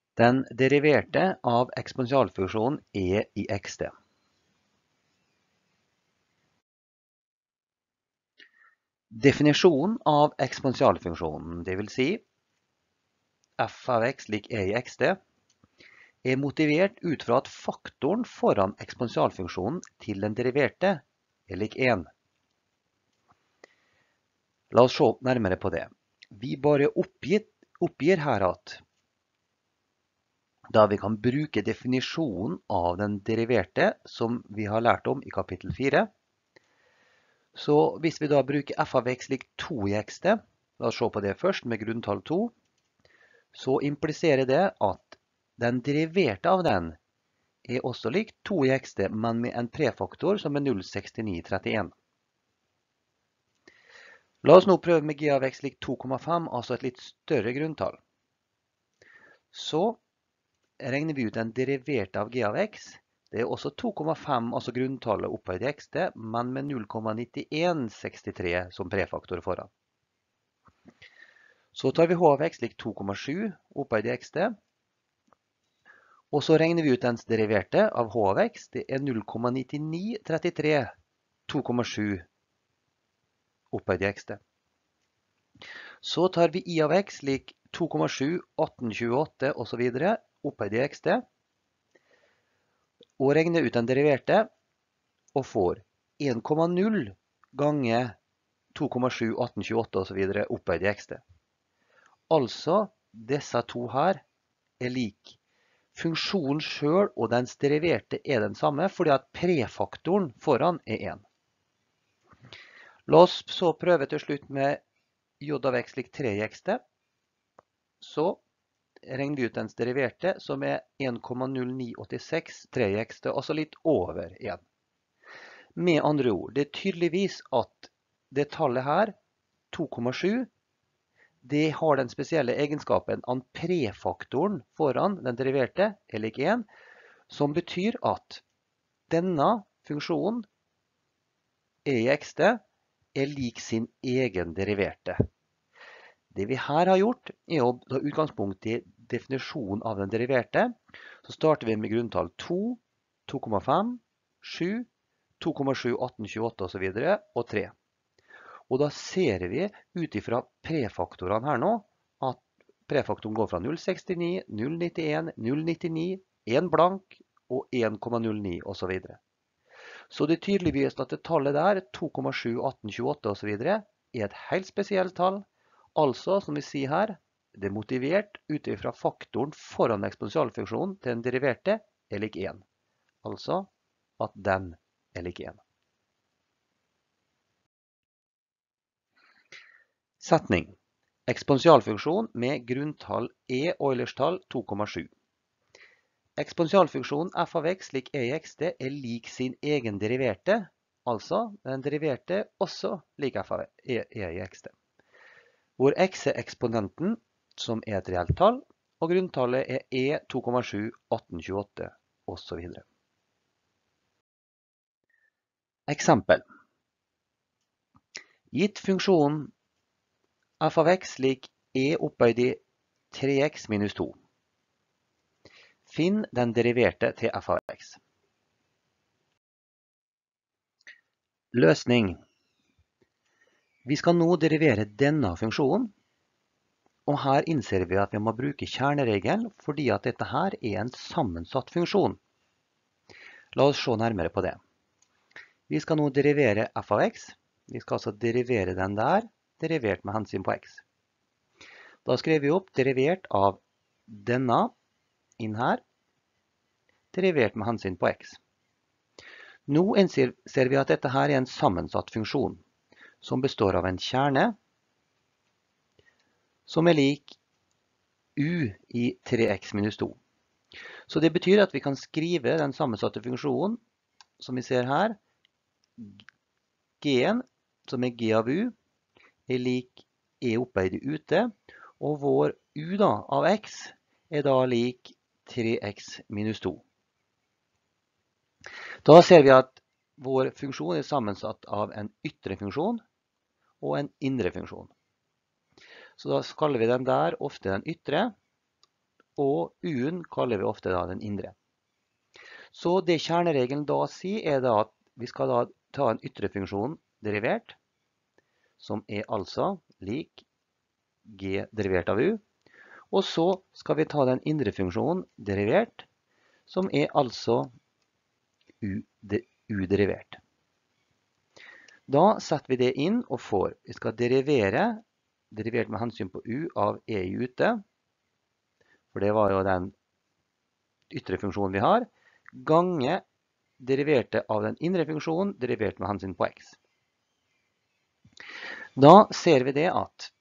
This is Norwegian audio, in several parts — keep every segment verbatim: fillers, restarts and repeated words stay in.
Den deriverte av eksponentialfunksjonen e i xt. Definisjonen av eksponentialfunksjonen, det vil si f av x lik e i xt, er motivert ut fra at faktoren foran eksponentialfunksjonen til den deriverte er lik én. La oss se nærmere på det. Vi bare oppgir, oppgir her at da vi kan bruke definisjonen av den deriverte som vi har lært om i kapittel fire. Så hvis vi da bruker f av x lik to i xt, la oss se på det først med grunntall to, så impliserer det at den deriverte av den er også lik to i xt, men med en prefaktor som er null komma seks ni tre en. La oss nå prøve med g av x lik to komma fem, altså et litt større grunntall. Så regner vi ut den deriverte av g av x. Det er også to komma fem, altså grunntallet opphøyd i xt, men med null komma ni en seks tre som prefaktor foran. Så tar vi h av x lik to komma sju opphøyd i xt. Og så regner vi ut dens deriverte av h av x. Det er null komma ni ni tre tre, to komma sju opphøyd i xt. Så tar vi i av x lik to komma sju, atten tjueåtte og så videre opphøyd i xt. Og regner ut den deriverte og får en komma null ganger to komma sju, atten tjueåtte og så videre opphøyd i xt. Altså, disse to her er lik. Funksjonen selv og dens deriverte er den samme, fordi at prefaktoren foran er én. La oss så prøve til slutt med j av x lik tre i xt. Så regner vi ut dens deriverte, som er en komma null ni åtte seks tre i xt, altså litt over én. Med andre ord, det er tydeligvis at det tallet her, to komma sju, det har den spesielle egenskapen at prefaktoren foran den deriverte er lik én, som betyr at denne funksjonen e i xt er lik sin egen deriverte. Det vi her har gjort er å ta utgangspunkt i definisjonen av den deriverte. Så starter vi med grunntall to, to komma fem, sju, to komma sju, atten tjueåtte og så videre, og tre. Og da ser vi ut ifra prefaktorene her nå, at prefaktoren går fra null komma sekstini, null komma nittien, null komma nittini, én blank og én komma null ni og så videre. Så det er tydeligvis at det tallet der, to komma sju, atten tjueåtte og så videre, er et helt spesielt tall. Altså, som vi sier her, det er motivert ut ifra faktoren foran eksponentialfunksjonen til den deriverte er lik én. Altså at den er lik én. Setning. Eksponentialfunksjon med grunntall e Eulers-tall to komma sju. Eksponentialfunksjonen f av x lik e i xt er lik sin egen deriverte, altså den deriverte også lik f av e i xt. Hvor x er eksponenten, som er et reelt tall, og grunntallet er e to komma sju, atten tjueåtte og så videre. Eksempel. Gitt funksjonen f av x lik e opphøyd i tre x minus to. Finn den deriverte til f av x. Løsning. Vi skal nå derivere denne funksjonen, og her innser vi at vi må bruke kjerneregelen fordi at dette her er en sammensatt funksjon. La oss se nærmere på det. Vi skal nå derivere f av x. Vi skal altså derivere den der, derivert med hensyn på x. Da skriver vi opp derivert av denne inn her, derivert med hensyn på x. Nå innser vi at dette her er en sammensatt funksjon, som består av en kjerne, som er lik u i tre x minus to. Så det betyr at vi kan skrive den sammensatte funksjonen, som vi ser her, g-en, som er g av u, er lik e opphøyd i ute, og vår u da, av x er da lik tre x minus to. Da ser vi at vår funksjon er sammensatt av en ytre funksjon og en indre funksjon. Så da kaller vi den der ofte den ytre, og U-en kaller vi ofte da den indre. Så det kjerneregelen da sier er da at vi skal da ta en ytre funksjon derivert, som er altså lik G derivert av U. Og så skal vi ta den indre funksjonen derivert, som er altså U, U derivert. Da setter vi det inn og får, vi skal derivere, derivert med hensyn på U av E i ute, for det var jo den ytre funksjonen vi har, gange deriverte av den indre funksjonen, derivert med hensyn på X. Da ser vi det at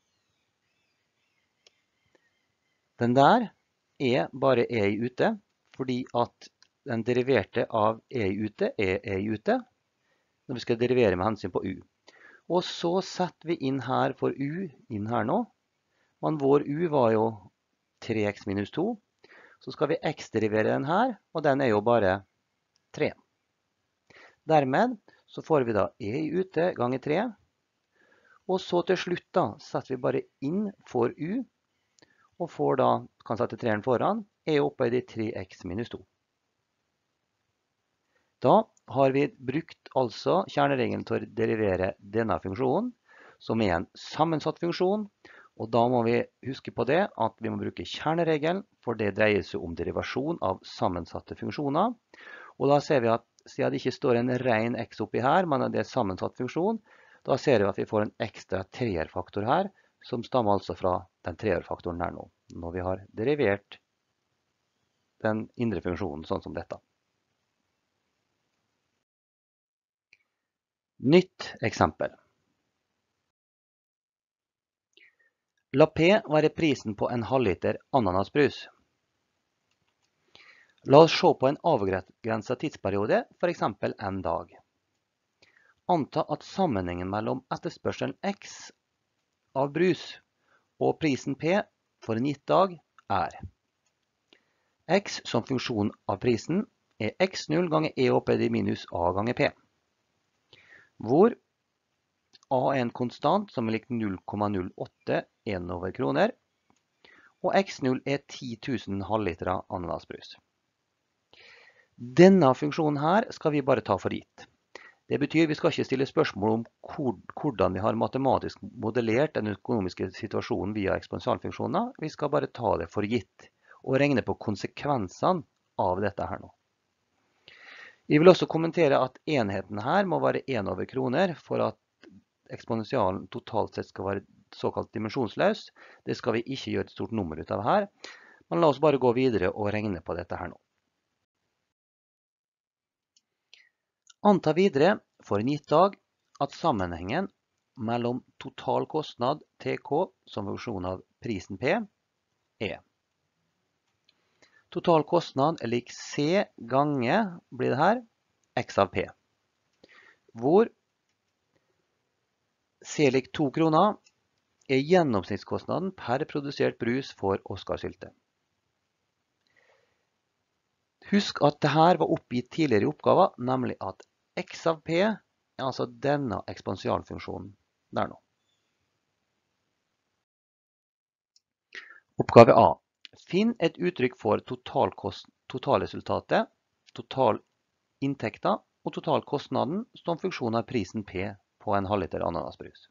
den der er bare E i ute, fordi at den deriverte av E i ute er E i ute, når vi skal derivere med hensyn på U. Og så setter vi inn her for U, inn her nå. Men vår U var jo tre x minus to. Så skal vi x-derivere den her, og den er jo bare tre. Dermed så får vi da E i ute ganger tre. Og så til slutt da setter vi bare inn for U, og får da, kan sette treeren foran, er opphøyd i tre x minus to. Da har vi brukt altså kjerneregelen til å derivere denne funksjonen, som er en sammensatt funksjon, og da må vi huske på det at vi må bruke kjerneregelen, for det dreier seg om derivasjon av sammensatte funksjoner. Og da ser vi at siden det ikke står en ren x oppi her, men det er en sammensatt funksjon, da ser vi at vi får en ekstra treerfaktor her, som stammer altså fra den treerfaktoren her nå, når vi har derivert den indre funksjonen sånn som dette. Nytt eksempel. La P være prisen på en halvliter ananasbrus. La oss se på en avgrenset tidsperiode, for eksempel en dag. Anta at sammenhengen mellom etterspørselen X av brus og prisen P for en gitt dag er X som funksjon av prisen er x null ganger E opphøyd i minus A ganger P, hvor A er en konstant som er lik null komma null åtte en over kroner, og x null er ti tusen halvliter ananasbrus. Denne funksjonen her skal vi bare ta for gitt. Det betyr vi skal ikke stille spørsmål om hvordan vi har matematisk modellert den økonomiske situasjonen via eksponentialfunksjoner. Vi skal bare ta det for gitt og regne på konsekvensene av dette her nå. Vi vil også kommentere at enheten her må være en over kroner for at eksponentialen totalt sett skal være såkalt dimensjonsløs. Det skal vi ikke gjøre et stort nummer ut av her, men la oss bare gå videre og regne på dette her nå. Anta videre for en gitt dag at sammenhengen mellom total kostnad T K som funksjon av prisen P er total kostnad er lik C gange, blir det her, X av P, hvor C lik to kroner er gjennomsnittskostnaden per produsert brus for Oscar-sylte. Husk at dette var oppgitt tidligere i oppgaven, nemlig at X av P er altså denne eksponentialfunksjonen der nå. Oppgave A. Finn et uttrykk for totalresultatet, totalinntekten og totalkostnaden som funksjon av prisen P på en halvliter ananasbrus.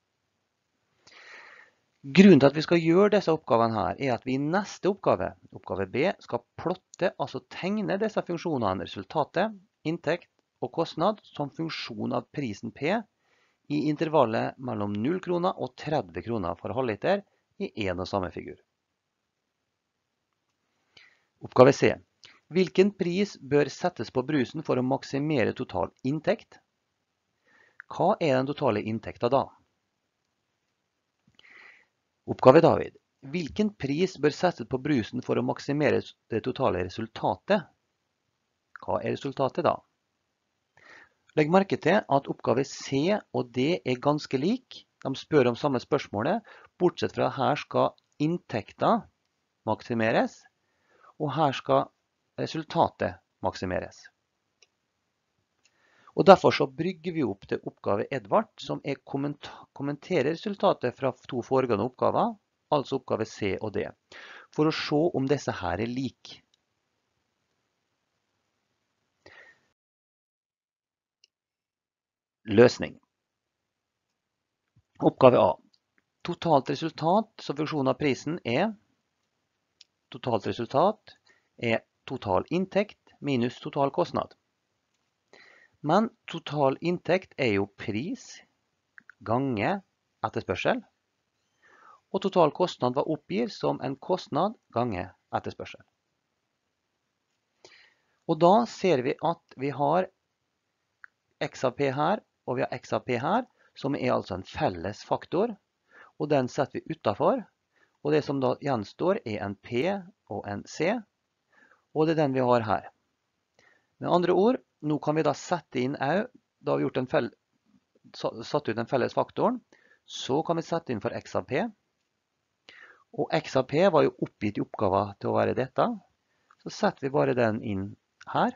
Grunnen til at vi skal gjøre disse oppgavene her er at vi i neste oppgave, oppgave B, skal plotte, altså tegne disse funksjonene resultatet, inntekt og kostnad som funksjon av prisen P i intervallet mellom null kroner og tretti kroner for halvliter i en og samme figur. Oppgave C. Hvilken pris bør settes på brusen for å maksimere total inntekt? Hva er den totale inntekten da? Oppgave David. Hvilken pris bør settes på brusen for å maksimere det totale resultatet? Hva er resultatet da? Legg merke til at oppgave C og D er ganske lik. De spør om samme spørsmålet, bortsett fra her skal inntekten maksimeres, og her skal resultatet maksimeres. Og derfor så brygger vi opp til oppgave Edvard, som er kommenterer resultatet fra to foregående oppgaver, altså oppgave C og D. for å se om disse her er lik. Løsning. Oppgave A. Totalt resultat som funksjon av prisen er totalt resultat er total inntekt minus total kostnad. Men total inntekt er jo pris gange etterspørsel, og total kostnad var oppgitt som en kostnad gange etterspørsel. Og da ser vi at vi har X av P her, og vi har X av P her, som er altså en felles faktor, og den setter vi utenfor, og det som da gjenstår er en P og en C, og det er den vi har her. Med andre ord, nå kan vi da sette inn au, da har vi gjort en fell, satt ut den felles faktoren, så kan vi sette inn for X av P, og X av P var jo oppgitt i oppgaven til å være dette, så setter vi bare den inn her,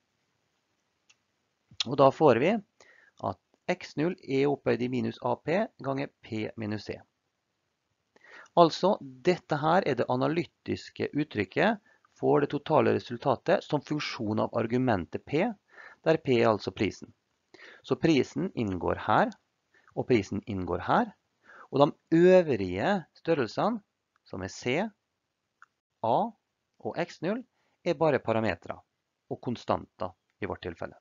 og da får vi at X null er opphøyd i minus A P ganger P minus C. Altså, dette her er det analytiske uttrykket for det totale resultatet som funksjon av argumentet P, der P er altså prisen. Så prisen inngår her, og prisen inngår her, og de øvrige størrelsene, som er C, A og X null, er bare parametre og konstanter i vårt tilfelle.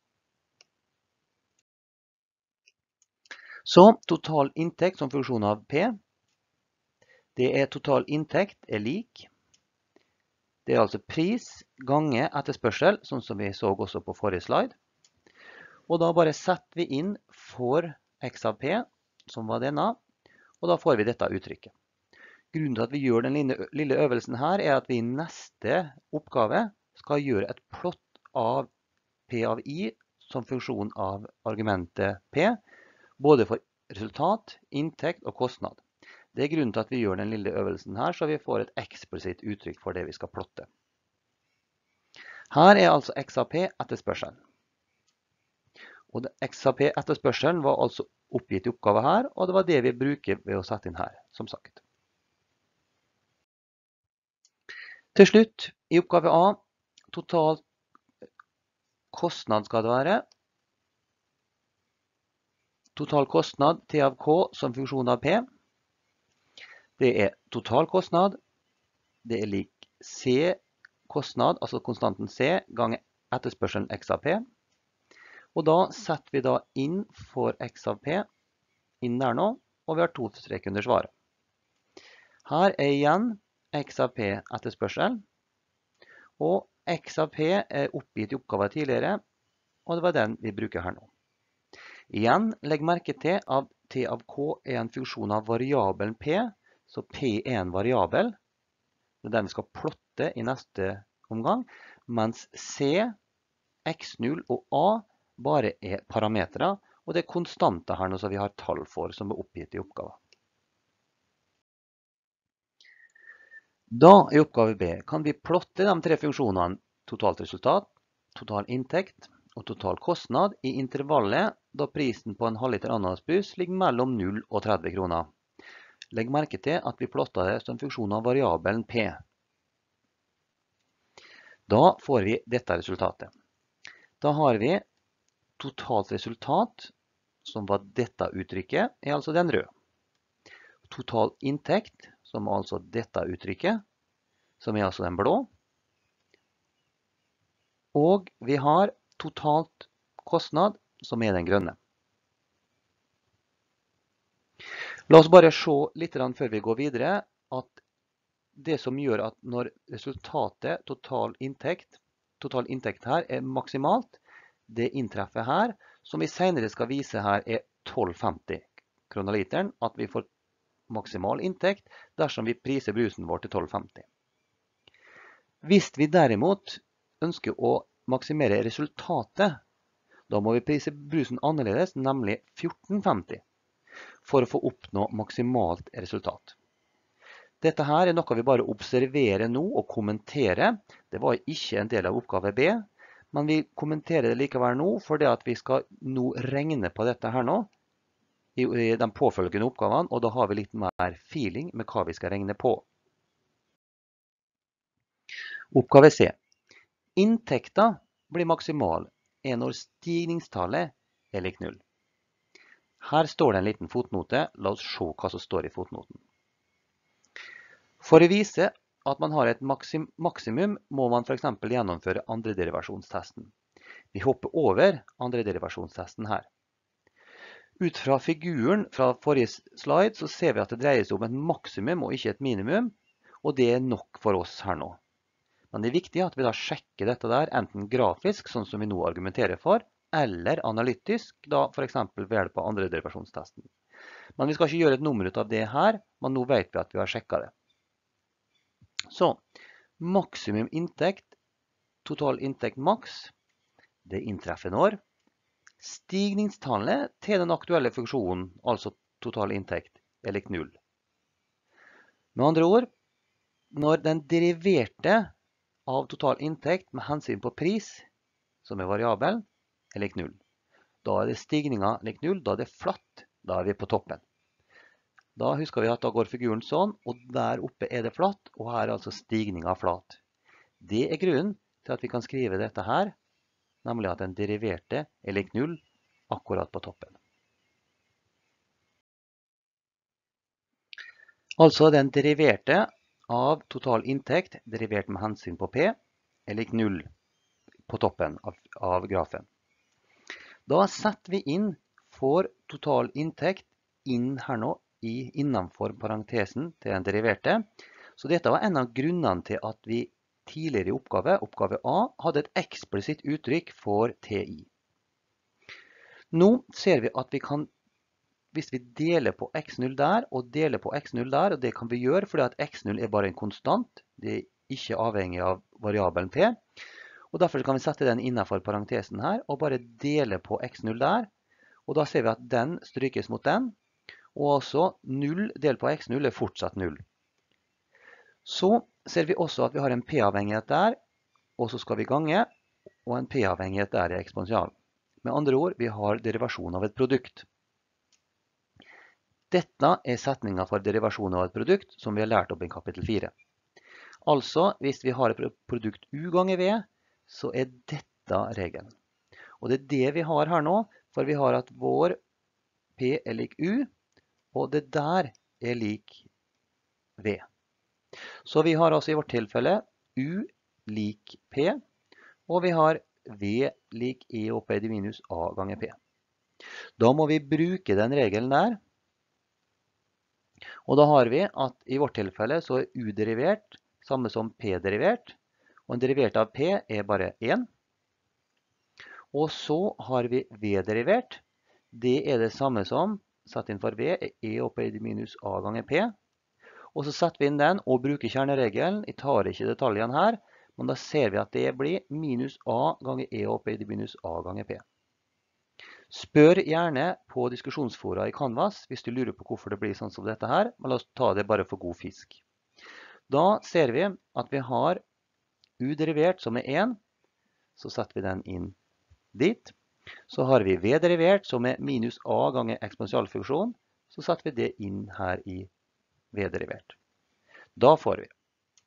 Så total inntekt som funksjon av P, det er total inntekt er lik. Det er altså pris gange etterspørsel, sånn som vi så også på forrige slide. Og da bare setter vi inn for X av P, som var denne, og da får vi dette uttrykket. Grunnen til at vi gjør den lille øvelsen her, er at vi i neste oppgave skal gjøre et plott av P av I som funksjon av argumentet P, både for resultat, inntekt og kostnad. Det er grunnen til at vi gjør den lille øvelsen her, så vi får et eksplisitt uttrykk for det vi skal plotte. Her er altså X av P etterspørselen. Og X av P etterspørselen var altså oppgitt i oppgave her, og det var det vi bruker ved å sette inn her, som sagt. Til slutt, i oppgave A, total kostnad skal det være. Total kostnad T av K som funksjon av P. Det er total kostnad, det er lik C kostnad, altså konstanten C, ganger etterspørselen X av P. Og da setter vi da inn for X av P, inn der nå, og vi har to strek under svaret. Her er igjen X av P etterspørsel, og X av P er oppgitt i oppgaven tidligere, og det var den vi bruker her nå. Igjen, legg merke til at T av K er en funksjon av variabelen P, så P er en variabel. Det er den vi skal plotte i neste omgang, mens C, X null og A bare er parametre, og det er konstanter her nå som vi har tall for som er oppgitt i oppgaven. Da i oppgave B kan vi plotte de tre funksjonene totalt resultat, total inntekt og total kostnad i intervallet da prisen på en halvliter ananasbrus ligger mellom null og tretti kroner. Legg merke til at vi plotter det som funksjon av variabelen P. Da får vi dette resultatet. Da har vi totalt resultat, som var dette uttrykket, er altså den røde. Total inntekt, som er altså dette uttrykket, som er altså den blå. Og vi har totalt kostnad, som er den grønne. La oss bare se litt før vi går videre, at det som gjør at når resultatet, total inntekt, total inntekt her er maksimalt, det inntreffer her, som vi senere skal vise her er tolv femti kroner literen, at vi får maksimal inntekt dersom vi priser brusen vår til tolv femti. Hvis vi derimot ønsker å maksimere resultatet, da må vi prise brusen annerledes, nemlig fjorten femti. For å få oppnå maksimalt resultat. Dette her er noe vi bare observerer nå og kommenterer. Det var ikke en del av oppgave B, men vi kommenterer det likevel nå, fordi at vi skal nå regne på dette her nå, i de påfølgende oppgavene, og da har vi litt mer feeling med hva vi skal regne på. Oppgave C. Inntekten blir maksimal er når stigningstallet er lik null. Her står det en liten fotnote. La oss se hva som står i fotnoten. For å vise at man har et maksim maksimum, må man for eksempel gjennomføre andre derivasjonstesten. Vi hopper over andre derivasjonstesten her. Ut fra figuren fra forrige slide så ser vi at det dreier seg om et maksimum og ikke et minimum, og det er nok for oss her nå. Men det er viktig at vi da sjekker dette der, enten grafisk, sånn som vi nå argumenterer for, eller analytisk, da for eksempel ved hjelp av andre derivasjonstesten. Men vi skal ikke gjøre et nummer ut av det her, men nå vet vi at vi har sjekket det. Så, maksimum inntekt, total inntekt maks, det inntreffer når stigningstallet til den aktuelle funksjonen, altså total inntekt, er lik null. Med andre ord, når den deriverte av total inntekt med hensyn på pris, som er variabel, er lik null. Da er det stigningen lik null, da er det flatt, da er vi på toppen. Da husker vi at da går figuren sånn, og der oppe er det flatt, og her er altså stigningen flat. Det er grunnen til at vi kan skrive dette her, nemlig at den deriverte er lik null akkurat på toppen. Altså den deriverte av total inntekt, derivert med hensyn på P, er lik null på toppen av, av grafen. Da setter vi inn for total inntekt inn her nå i, innenfor parentesen til den deriverte. Så dette var en av grunnene til at vi tidligere i oppgave, oppgave A, hadde et eksplisitt uttrykk for T I. Nå ser vi at vi kan, hvis vi deler på x null der og deler på x null der, og det kan vi gjøre fordi at x null er bare en konstant, det er ikke avhengig av variabelen P, og derfor kan vi sette den innenfor parentesen her og bare dele på x null der, og da ser vi at den strykes mot den, og altså null delt på x null er fortsatt null. Så ser vi også at vi har en p-avhengighet der, og så skal vi gange, og en p-avhengighet der er eksponential. Med andre ord, vi har derivasjon av et produkt. Dette er setningen for derivasjon av et produkt som vi har lært opp i kapittel fire. Altså, hvis vi har et produkt u ganger v, så er dette regelen. Og det er det vi har her nå, for vi har at vår p er lik u, og det der er lik v. Så vi har altså i vårt tilfelle u lik p, og vi har v lik e opphøyd i minus a ganger p. Da må vi bruke den regelen der, og da har vi at i vårt tilfelle så er u derivert samme som p derivert, og en derivert av p er bare én. Og så har vi v derivert, det er det samme som, satt inn for v, er e opphøyd i minus a ganger p. Og så setter vi inn den og bruker kjerneregelen. Jeg tar ikke detaljene her, men da ser vi at det blir minus a ganger e opphøyd i minus a ganger p. Spør gjerne på diskusjonsfora i Canvas hvis du lurer på hvorfor det blir sånn som dette her, men la oss ta det bare for god fisk. Da ser vi at vi har u derivert som er én, så setter vi den inn dit. Så har vi v derivert som er minus a ganger eksponentialfunksjon, så setter vi det inn her i v derivert. Da får vi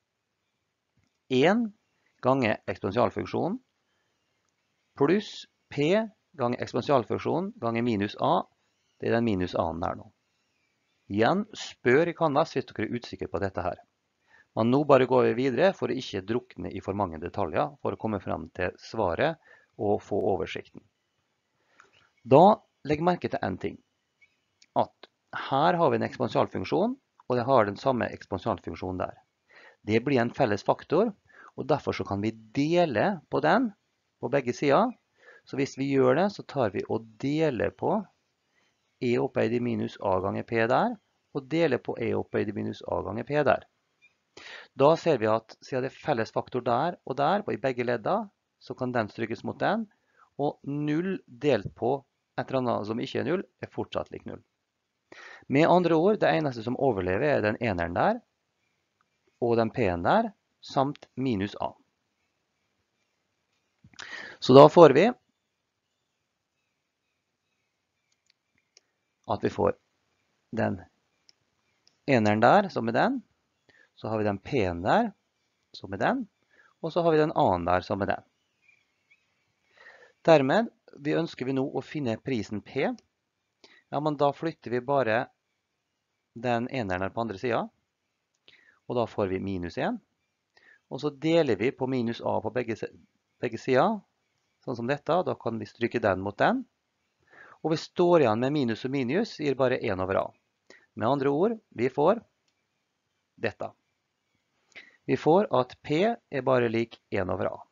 én ganger eksponentialfunksjon pluss p ganger eksponentialfunksjon ganger minus a, det er den minus a-en her nå. Igjen, spør i Canvas hvis dere er usikre på dette her. Men nå bare går vi videre for å ikke drukne i for mange detaljer, for å komme frem til svaret og få oversikten. Da legg merke til en ting, at her har vi en eksponentialfunksjon, og det har den samme eksponentialfunksjonen der. Det blir en felles faktor, og derfor så kan vi dele på den på begge sider. Så hvis vi gjør det, så tar vi og deler på e opphøyd i minus a ganger p der, og deler på e opphøyd i minus a ganger p der. Da ser vi at siden det er felles faktor der og der, i begge ledda, så kan den strykes mot den, og null delt på et eller annet som ikke er null, er fortsatt lik null. Med andre ord, det eneste som overlever er den eneren der, og den p-en der, samt minus a. Så da får vi at vi får den eneren der, som er den, så har vi den p-en der, som er den, og så har vi den annen der som er den. Dermed vi ønsker vi nå å finne prisen P. Ja, men da flytter vi bare den eneren på andre siden, og da får vi minus en. Og så deler vi på minus A på begge, begge sider, sånn som dette. Da kan vi stryke den mot den. Og vi står igjen med minus og minus, gir bare en over A. Med andre ord, vi får dette. Vi får at P er bare lik en over A.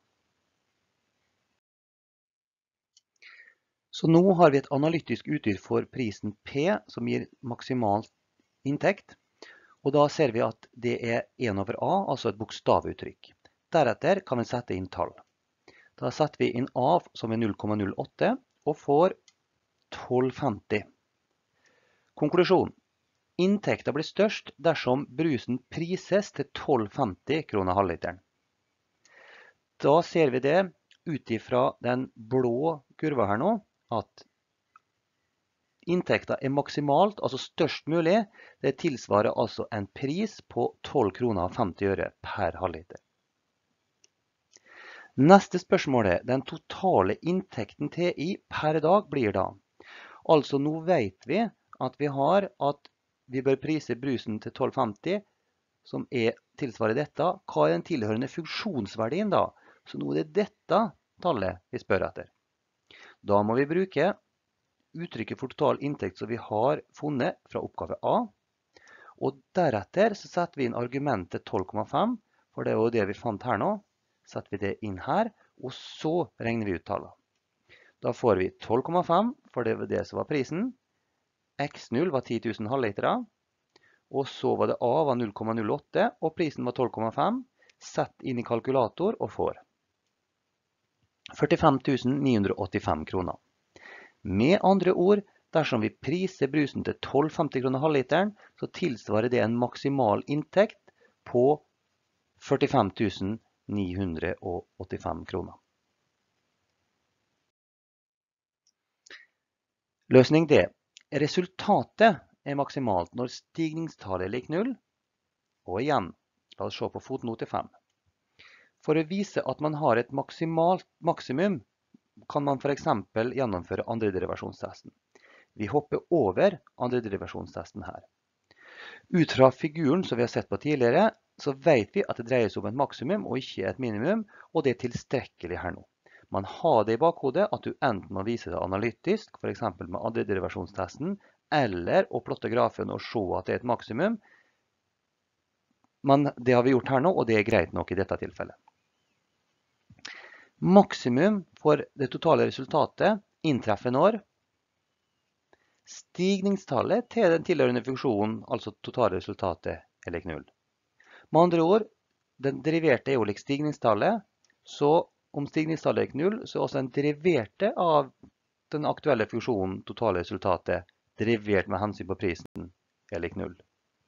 Så nå har vi et analytisk uttrykk for prisen P som gir maksimal inntekt. Og da ser vi at det er en over A, altså et bokstavuttrykk. Deretter kan vi sette inn tall. Da setter vi inn A som er null komma null åtte og får tolv femti. Konklusjon. Inntekten blir størst dersom brusen prises til tolv femti kroner halvliteren. Da ser vi det ut ifra den blå kurva her nå, at inntekten er maksimalt, altså størst mulig. Det tilsvarer altså en pris på tolv kroner og femti øre per halvliter. Neste spørsmål er den totale inntekten T I per dag blir da. Altså nå vet vi at vi har at vi bør prise brusen til tolv femti, som er tilsvarer dette. Hva er den tilhørende funksjonsverdien da? Så nå er det dette tallet vi spør etter. Da må vi bruke uttrykket for total inntekt som vi har funnet fra oppgave A. Og deretter så setter vi inn argumentet tolv komma fem, for det er jo det vi fant her nå. Setter vi det inn her, og så regner vi ut tallet. Da får vi tolv komma fem, for det var det som var prisen. X null var ti tusen halvlitere. Og så var det A var null komma null åtte, og prisen var tolv komma fem. Sett inn i kalkulator og får førtifem tusen ni hundre og åttifem kroner. Med andre ord, dersom vi priser brusen til tolv femti kroner halvliteren, så tilsvarer det en maksimal inntekt på førtifem tusen ni hundre og åttifem kroner. Løsning D. Resultatet er maksimalt når stigningstallet er lik null. Og igjen, la oss se på fotnote fem. For å vise at man har et maksimalt maksimum, kan man for eksempel gjennomføre andre derivasjonstesten. Vi hopper over andre derivasjonstesten her. Ut fra figuren som vi har sett på tidligere, så vet vi at det dreier seg om et maksimum og ikke et minimum, og det er tilstrekkelig her nå. Man har det i bakhodet at du enten må vise det analytisk, for eksempel med andre derivasjonstesten, eller å plotte grafen og se at det er et maksimum. Men det har vi gjort her nå, og det er greit nok i dette tilfellet. Maksimum for det totale resultatet inntreffer når stigningstallet til den tilhørende funksjonen, altså totale resultatet, er lik null. Med andre ord, den deriverte er jo lik stigningstallet, så om stigningstallet er lik null, så er også den deriverte av den aktuelle funksjonen, totale resultatet, derivert med hensyn på prisen, er lik null.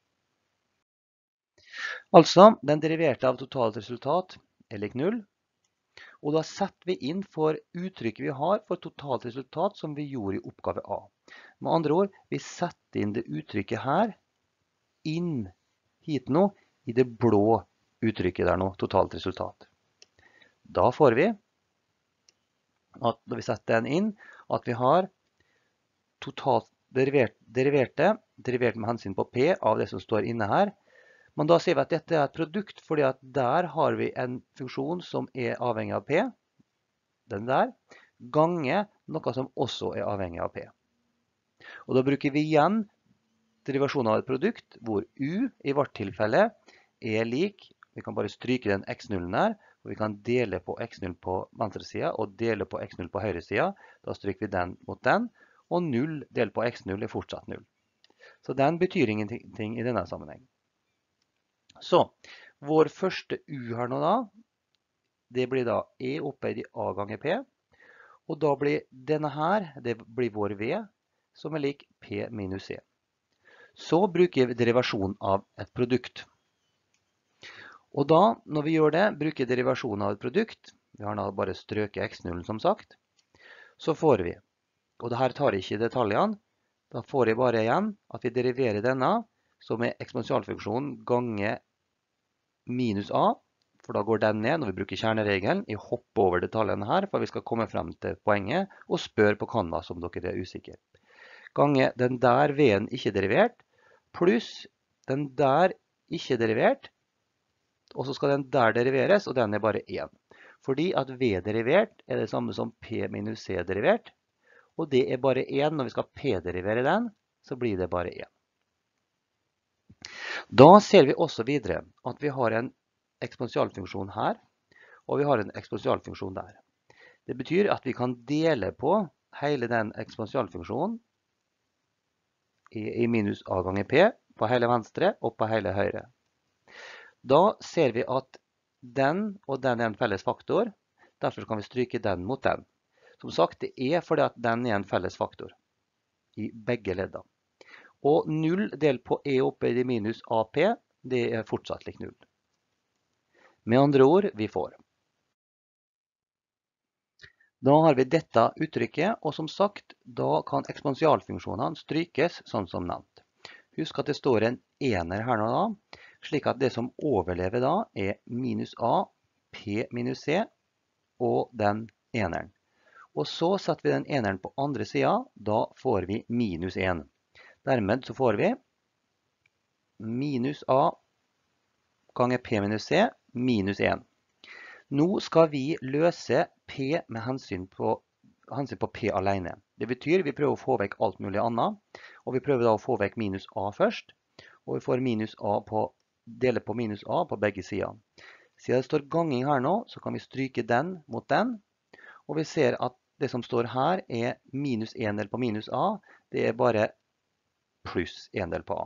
Altså, den deriverte av totalt resultat er lik null. Og da setter vi inn for uttrykket vi har for totalt resultat som vi gjorde i oppgave A. Med andre ord, vi setter inn det uttrykket her, inn hit nå, i det blå uttrykket der nå, totalt resultat. Da får vi, at når vi setter den inn, at vi har totalt derivert, deriverte, derivert med hensyn på P av det som står inne her. Men da ser vi at dette er et produkt, fordi at der har vi en funksjon som er avhengig av P, den der, gange noe som også er avhengig av P. Og da bruker vi igjen derivasjonen av et produkt, hvor U i vårt tilfelle er lik, vi kan bare stryke den X null-en her, og vi kan dele på X null på venstre siden, og dele på X null på høyre siden. Da stryker vi den mot den, og null delt på X null er fortsatt null. Så den betyr ingenting i denne sammenheng. Så, vår første U her nå da, det blir da E opphøyd i A ganger P, og da blir denne her, det blir vår V, som er lik P minus E. Så bruker vi derivasjon av et produkt. Og da, når vi gjør det, bruker derivasjon av et produkt, vi har da bare strøket X null som sagt, så får vi, og det her tar ikke detaljene, da får jeg bare igjen at vi deriverer denne, som er eksponentialfunksjonen gange minus A, for da går den ned når vi bruker kjerneregelen. Jeg hopper over detaljene her, for vi skal komme frem til poenget, og spør på Canva som dere er usikre. Gange den der v-en ikke derivert, pluss den der ikke derivert, og så skal den der deriveres, og den er bare én. Fordi at v derivert er det samme som p minus c derivert, og det er bare én. Når vi skal p-derivere den, så blir det bare én. Da ser vi også videre at vi har en eksponentialfunksjon her, og vi har en eksponentialfunksjon der. Det betyr at vi kan dele på hele den eksponentialfunksjonen i, i minus a ganger p, på hele venstre og på hele høyre. Da ser vi at den og den er en felles faktor, derfor kan vi stryke den mot den. Som sagt, det er fordi at den er en felles faktor i begge ledda. Og null delt på e opphøyd i minus ap, det er fortsatt lik null. Med andre ord, vi får. Da har vi dette uttrykket, og som sagt, da kan eksponentialfunksjonene strykes sånn som nevnt. Husk at det står en ener her nå da, slik at det som overlever da er minus a, p minus c, og den eneren. Og så setter vi den eneren på andre siden, da får vi minus én. Dermed så får vi minus a ganger p minus c minus én. Nå skal vi løse p med hensyn på, hensyn på p alene. Det betyr vi prøver å få vekk alt mulig annet, og vi prøver da å få vekk minus a først, og vi får minus a på, dele på minus a på begge sider. Siden det står ganging her nå, så kan vi stryke den mot den, og vi ser at det som står her er minus én del på minus a, det er bare pluss én del på a.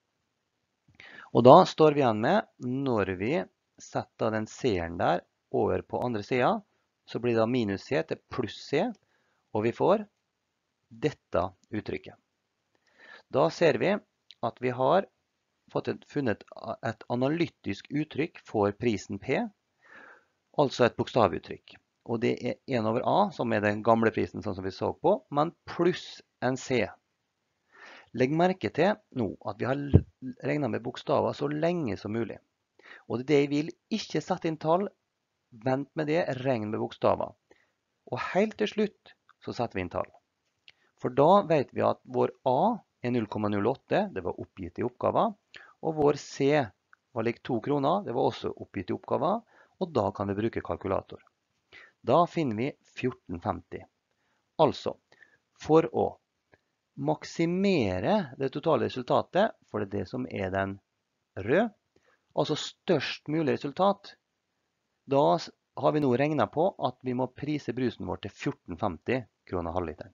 Og da står vi igjen med, når vi setter den c-en der over på andre siden, så blir det minus c til pluss c, og vi får dette uttrykket. Da ser vi at vi har fått et, funnet et analytisk uttrykk for prisen p, altså et bokstavuttrykk. Og det er én over a, som er den gamle prisen sånn som vi så på, men pluss en c. Legg merke til nå at vi har regnet med bokstaver så lenge som mulig. Og det er det jeg vil, ikke sette inn tall, vent med det, regn med bokstaver. Og helt til slutt så setter vi inn tall. For da vet vi at vår a er null komma null åtte, det var oppgitt i oppgaven, og vår c var lik to kroner, det var også oppgitt i oppgaven, og da kan vi bruke kalkulator. Da finner vi fjorten femti. Altså, for å maksimere det totale resultatet, for det er det som er den røde, altså størst mulig resultat, da har vi nå regnet på at vi må prise brusen vår til fjorten femti kroner halvliteren.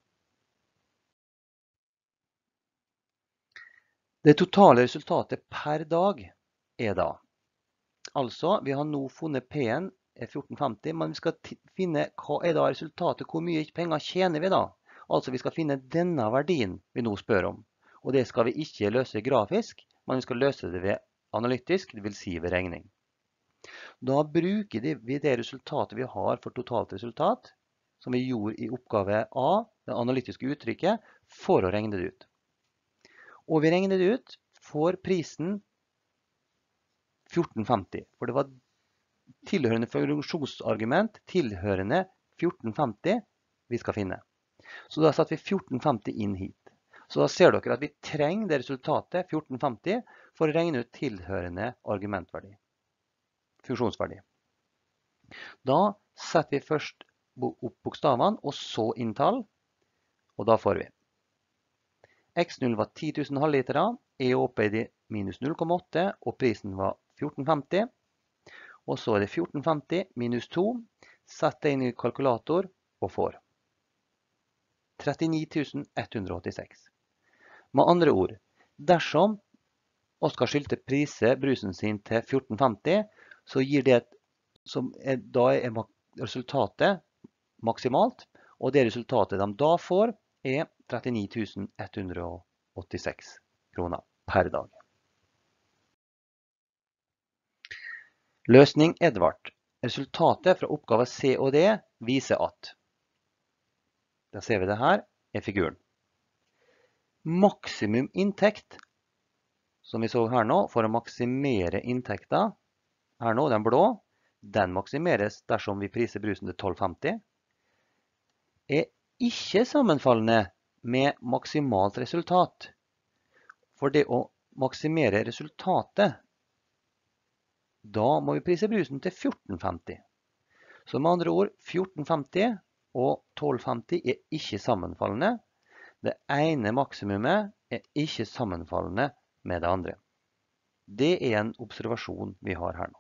Det totale resultatet per dag er da, altså vi har nå funnet p-en er fjorten femti, men vi skal finne hva er da resultatet, hvor mye penger tjener vi da? Altså vi skal finne denne verdien vi nå spør om, og det skal vi ikke løse grafisk, men vi skal løse det ved analytisk, det vil si ved regning. Da bruker vi det resultatet vi har for totalt resultat, som vi gjorde i oppgave A, det analytiske uttrykket, for å regne det ut. Og vi regner det ut for prisen fjorten femti, for det var tilhørende funksjonsargument, tilhørende fjorten femti vi skal finne. Så da satte vi fjorten femti inn hit. Så da ser dere at vi trenger det resultatet, fjorten femti, for å regne ut tilhørende argumentverdi, funksjonsverdi. Da setter vi først opp bokstavene, og så inn tall, og da får vi. X null var ti tusen halvlitere, E opphøyd i minus null komma åtte, og prisen var fjorten femti. Og så er det fjorten femti minus to, sett det inn i kalkulator, og får trettini tusen ett hundre og åttiseks. Med andre ord, dersom Oskar Sylte priser brusen sin til fjorten femti, så gir det, som er, da er resultatet maksimalt, og det resultatet de da får er trettini tusen ett hundre og åttiseks kroner per dag. Løsning Edvard. Resultatet fra oppgave C og D viser at, da ser vi det her, er figuren. Maksimum inntekt, som vi så her nå, for å maksimere inntekta, her nå, den blå, den maksimeres dersom vi priser brusen til tolv femti, er ikke sammenfallende med maksimalt resultat. For det å maksimere resultatet, da må vi prise brusen til fjorten femti. Så med andre ord, fjorten femti og tolv femti er ikke sammenfallende. Det ene maksimumet er ikke sammenfallende med det andre. Det er en observasjon vi har her nå.